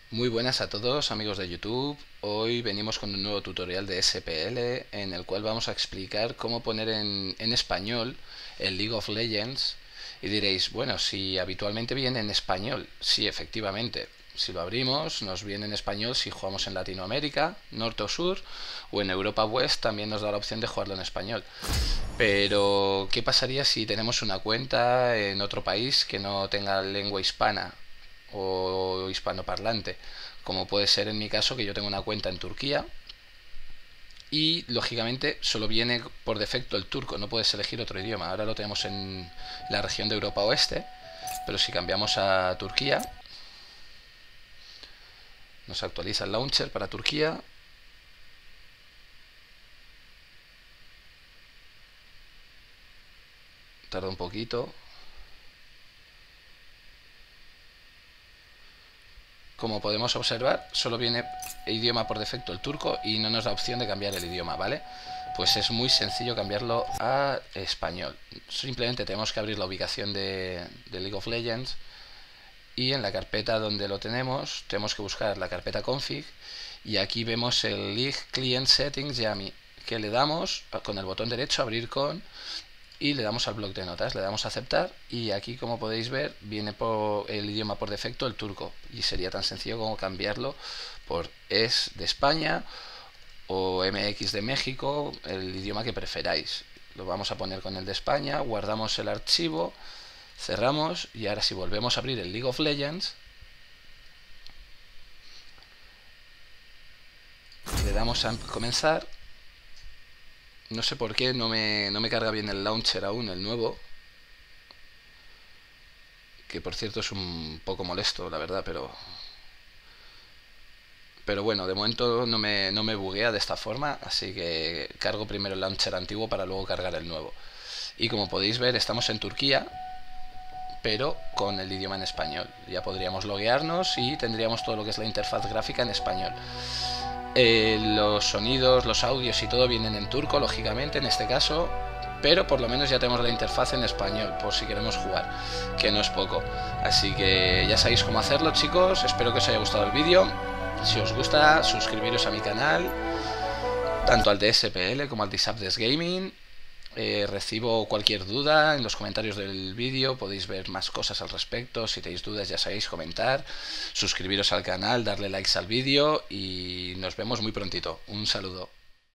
Muy buenas a todos amigos de YouTube. Hoy venimos con un nuevo tutorial de SPL en el cual vamos a explicar cómo poner en español el League of Legends. Y diréis, bueno, si habitualmente viene en español. Sí, efectivamente. Si lo abrimos, nos viene en español si jugamos en Latinoamérica, norte o sur, o en Europa West también nos da la opción de jugarlo en español. Pero, ¿qué pasaría si tenemos una cuenta en otro país que no tenga lengua hispana o hispanoparlante? Como puede ser en mi caso, que yo tengo una cuenta en Turquía y lógicamente solo viene por defecto el turco, no puedes elegir otro idioma. Ahora lo tenemos en la región de Europa Oeste, pero si cambiamos a Turquía, nos actualiza el launcher para Turquía. Tarda un poquito. Como podemos observar, solo viene idioma por defecto el turco y no nos da opción de cambiar el idioma, ¿vale? Pues es muy sencillo cambiarlo a español. Simplemente tenemos que abrir la ubicación de League of Legends y en la carpeta donde lo tenemos que buscar la carpeta config y aquí vemos el League Client Settings Yami, que le damos con el botón derecho abrir con y le damos al bloc de notas, le damos a aceptar y aquí, como podéis ver, viene por el idioma por defecto el turco y sería tan sencillo como cambiarlo por ES de España o MX de México, el idioma que preferáis. Lo vamos a poner con el de España, guardamos el archivo, cerramos y ahora si volvemos a abrir el League of Legends, le damos a comenzar. No sé por qué no me carga bien el launcher aún, el nuevo. Que por cierto es un poco molesto, la verdad, pero bueno, de momento no me buguea de esta forma, así que cargo primero el launcher antiguo para luego cargar el nuevo. Y como podéis ver, estamos en Turquía, pero con el idioma en español. Ya podríamos loguearnos y tendríamos todo lo que es la interfaz gráfica en español. Los sonidos, los audios y todo vienen en turco, lógicamente, en este caso, pero por lo menos ya tenemos la interfaz en español, por si queremos jugar, que no es poco. Así que ya sabéis cómo hacerlo, chicos. Espero que os haya gustado el vídeo. Si os gusta, suscribiros a mi canal, tanto al de SPL como al de Subdes Gaming. Recibo cualquier duda en los comentarios del vídeo, podéis ver más cosas al respecto. Si tenéis dudas, ya sabéis, comentar, suscribiros al canal, darle likes al vídeo y nos vemos muy prontito. Un saludo.